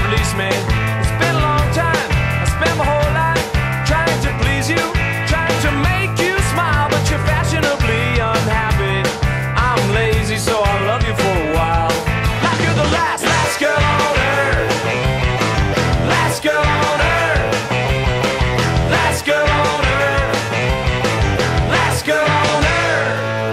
release me. It's been a long time. I spent my whole life trying to please you, trying to make you smile, but you're fashionably unhappy. I'm lazy, so I'll love you for a while. Like you're the last girl on earth. Last girl on earth. Last girl on earth. Last girl on earth.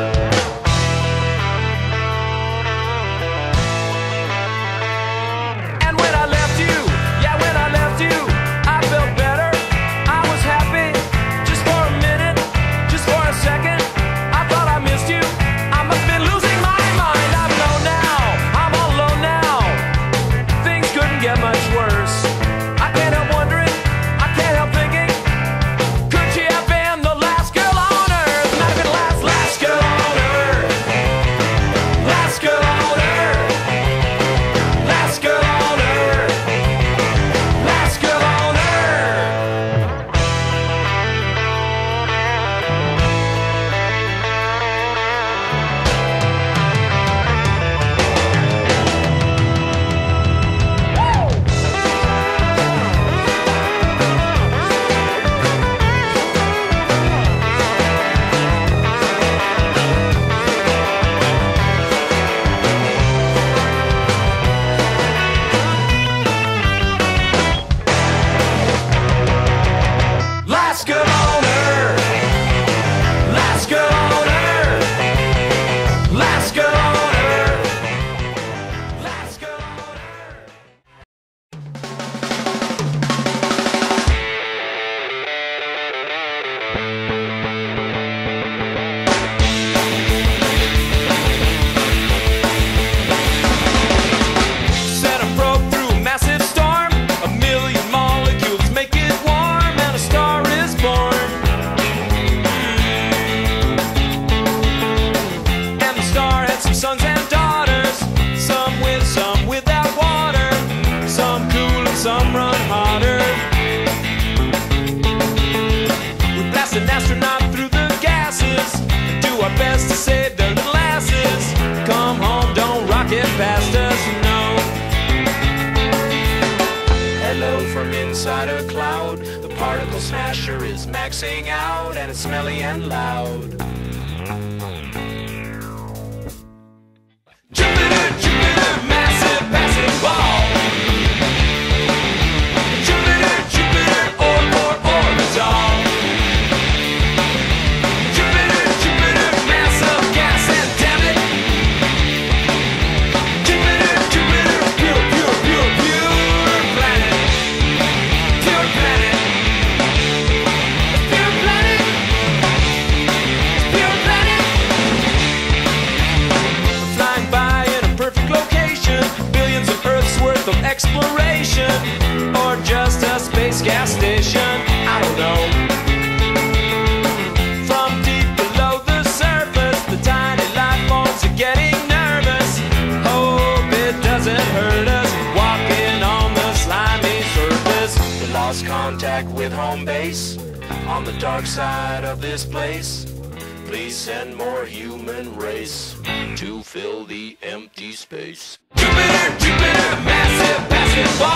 And when I left you, yeah, when I left you, I felt better. I was happy, just for a minute, just for a second. I thought I missed you. I must have been losing my mind. I'm alone now, I'm all alone now. Things couldn't get much worse. I can't help wondering, I can't help thinking, could she have been the last girl on earth? Might have been the last girl on earth. Last girl on earth. Last girl on earth. Last girl on earth. Last girl on earth. Last girl on earth. Last girl on earth. Last girl on earth. Set a probe through a massive storm. A million molecules make it warm, and a star is born. And the star had some sons and daughters, some with, some without water, some cool and some run hotter. We blast an astronaut through the gases, do our best to save the little asses. Come home, don't rocket past us, no. Hello from inside a cloud. The particle smasher is maxing out, and it's smelly and loud. Jupiter, Jupiter, massive passing ball. Jupiter, Jupiter, orbital. Jupiter, Jupiter, massive gas, and damn it. Jupiter, Jupiter, pure, pure, pure, pure planet. Pure planet. Pure planet. Pure planet. Flying by in a perfect location, billions of Earths worth of exploration, or just a space gas station, I don't know. From deep below the surface, the tiny life forms are getting nervous. Hope it doesn't hurt us walking on the slimy surface. We lost contact with home base on the dark side of this place. Please send more human race to fill the empty space. Jupiter, Jupiter, massive passing ball.